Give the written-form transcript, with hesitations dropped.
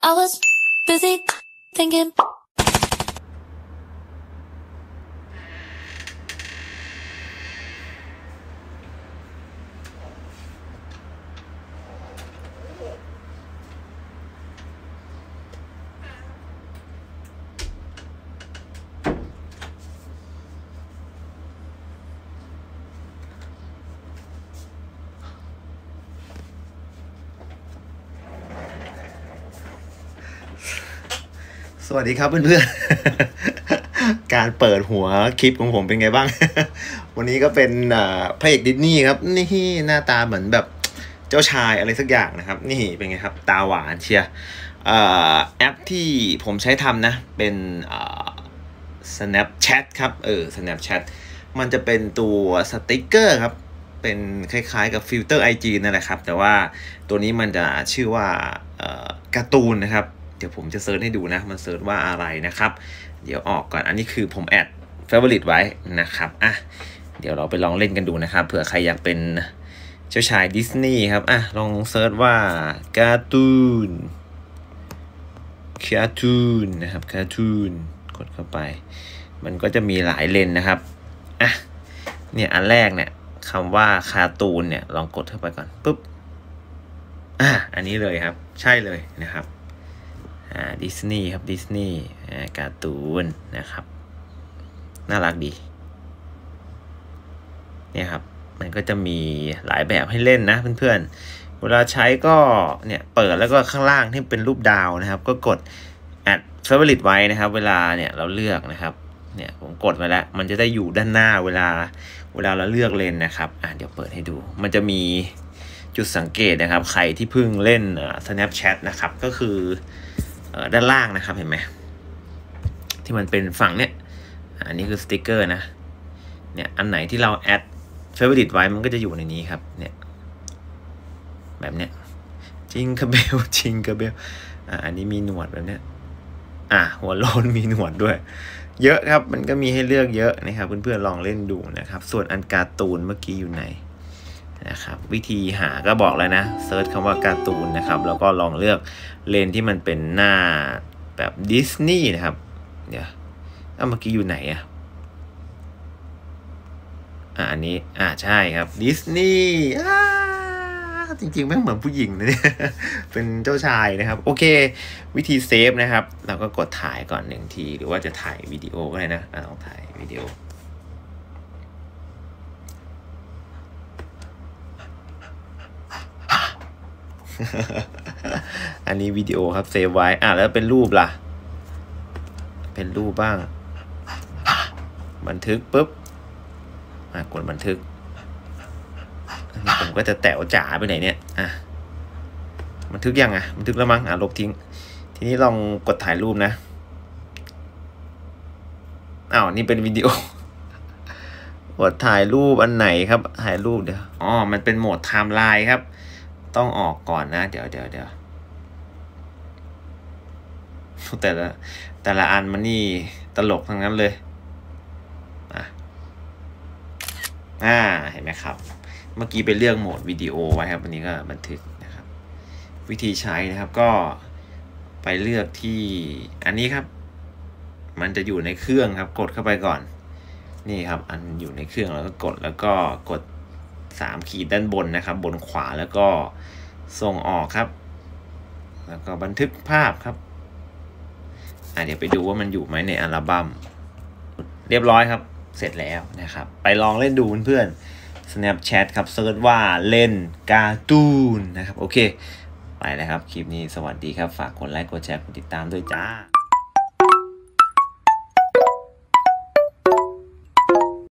I was busy thinking. สวัสดีครับเพื่อนๆ การเปิดหัวคลิปของผมเป็นไงบ้าง วันนี้ก็เป็นพระเอกดิสนีย์ครับนี่หน้าตาเหมือนแบบเจ้าชายอะไรสักอย่างนะครับนี่เป็นไงครับตาหวานเชียร์แอปที่ผมใช้ทำนะเป็นSnapchat ครับSnapchat มันจะเป็นตัวสติกเกอร์ครับเป็นคล้ายๆกับฟิลเตอร์ IG นั่นแหละครับแต่ว่าตัวนี้มันจะชื่อว่าการ์ตูนนะครับเดี๋ยวผมจะเซิร์ชให้ดูนะมันเซิร์ชว่าอะไรนะครับเดี๋ยวออกก่อนอันนี้คือผมแอด favorite ไว้นะครับเดี๋ยวเราไปลองเล่นกันดูนะครับเผื่อใครอยากเป็นเจ้าชายดิสนีย์ครับลองเซิร์ชว่าการ์ตูนนะครับการ์ตูนกดเข้าไปมันก็จะมีหลายเลนนะครับเนี่ยอันแรกเนี่ยคำว่าคาร์ตูนเนี่ยลองกดเข้าไปก่อนปุ๊บอันนี้เลยครับใช่เลยนะครับดิสนีย์ครับดิสนีย์การ์ตูนนะครับน่ารักดีเนี่ยครับมันก็จะมีหลายแบบให้เล่นนะเพื่อนๆเวลาใช้ก็เนี่ยเปิดแล้วก็ข้างล่างที่เป็นรูปดาวนะครับก็กด add favorite ไว้นะครับเวลาเนี่ยเราเลือกนะครับเนี่ยผมกดไว้แล้วมันจะได้อยู่ด้านหน้าเวลาเราเลือกเลนนะครับเดี๋ยวเปิดให้ดูมันจะมีจุดสังเกตนะครับใครที่เพิ่งเล่นSnapchat นะครับก็คือด้านล่างนะครับเห็นไหมที่มันเป็นฝั่งเนี้ยอันนี้คือสติกเกอร์นะเนี่ยอันไหนที่เราแอด favorite ไว้มันก็จะอยู่ในนี้ครับเนี่ยแบบเนี้ยจิงกระเบลอันนี้มีหนวดแบบเนี้ยหัวโล้นมีหนวดด้วยเยอะครับมันก็มีให้เลือกเยอะนะครับเพื่อนๆลองเล่นดูนะครับส่วนอันการ์ตูนเมื่อกี้อยู่ไหนนะครับวิธีหาก็บอกแล้วนะเซิร์ชคำว่าการ์ตูนนะครับแล้วก็ลองเลือกเลนที่มันเป็นหน้าแบบดิสนีย์นะครับเดี๋ยวเมื่อกี้อยู่ไหนอันนี้ใช่ครับดิสนีย์จริงๆไม่เหมือนผู้หญิงนะเนี่ย เป็นเจ้าชายนะครับโอเควิธีเซฟนะครับเราก็กดถ่ายก่อน1ทีหรือว่าจะถ่ายวิดีโอก็ได้นะลองถ่ายวิดีโออันนี้วิดีโอครับเซฟไว้แล้วเป็นรูปล่ะเป็นรูปบ้างบันทึกปุ๊บกดบันทึกผมก็จะแต๋วจ๋าไปไหนเนี่ยบันทึกยังบันทึกแล้วมั้งลบทิ้งทีนี้ลองกดถ่ายรูปนะนี่เป็นวิดีโอกดถ่ายรูปอันไหนครับถ่ายรูปเดี๋ยวมันเป็นโหมดไทม์ไลน์ครับต้องออกก่อนนะเดี๋ยวแต่ละอันมันนี่ตลกทั้งนั้นเลยเห็นไหมครับเมื่อกี้ไปเลือกโหมดวิดีโอไว้ครับวันนี้ก็บันทึกนะครับวิธีใช้นะครับก็ไปเลือกที่อันนี้ครับมันจะอยู่ในเครื่องครับกดเข้าไปก่อนนี่ครับอันอยู่ในเครื่องแล้วก็กด3ขีดด้านบนนะครับบนขวาแล้วก็ส่งออกครับแล้วก็บันทึกภาพครับเดี๋ยวไปดูว่ามันอยู่ไหมในอัลบั้มเรียบร้อยครับเสร็จแล้วนะครับไปลองเล่นดูเพื่อนๆ Snapchat ครับเซิร์ชว่าเล่นการ์ตูนนะครับโอเคไปแล้วครับคลิปนี้สวัสดีครับฝากกดไลค์กดแชร์กดติดตามด้วยจ้า